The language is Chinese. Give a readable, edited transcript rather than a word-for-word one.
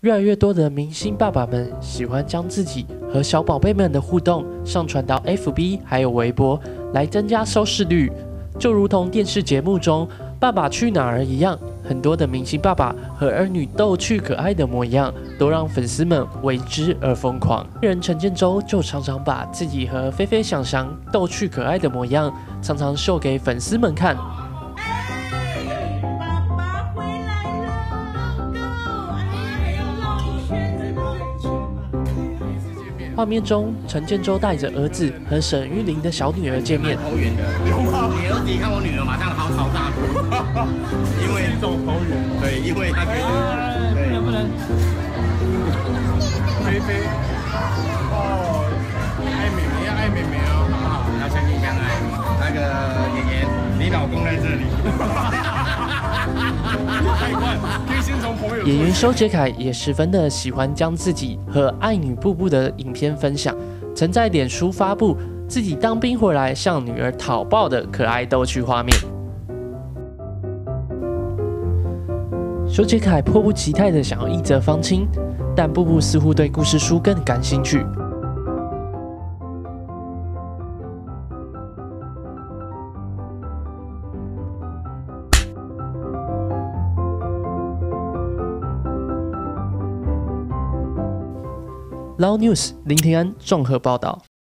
越来越多的明星爸爸们喜欢将自己和小宝贝们的互动上传到 FB 还有微博，来增加收视率。就如同电视节目中《爸爸去哪儿》一样，很多的明星爸爸和儿女逗趣可爱的模样，都让粉丝们为之而疯狂。艺人陈建州就常常把自己和菲菲、想想逗趣可爱的模样，常常秀给粉丝们看。画面中，陈建州带着儿子和沈玉琳的小女儿见面。 投缘的，有吗？你儿子一看我女儿，马上嚎大哭，因为一种投缘。对，因为他觉得，对，不能。菲菲，哦，爱妹妹要爱妹妹哦，好不好？要相亲相爱。那个妍妍，你老公在这里。 演员修杰楷也十分的喜欢将自己和爱女布布的影片分享，曾在脸书发布自己当兵回来向女儿讨抱的可爱逗趣画面。修杰楷迫不及待的想要一则芳亲，但布布似乎对故事书更感兴趣。Loud News 林庭安综合报道。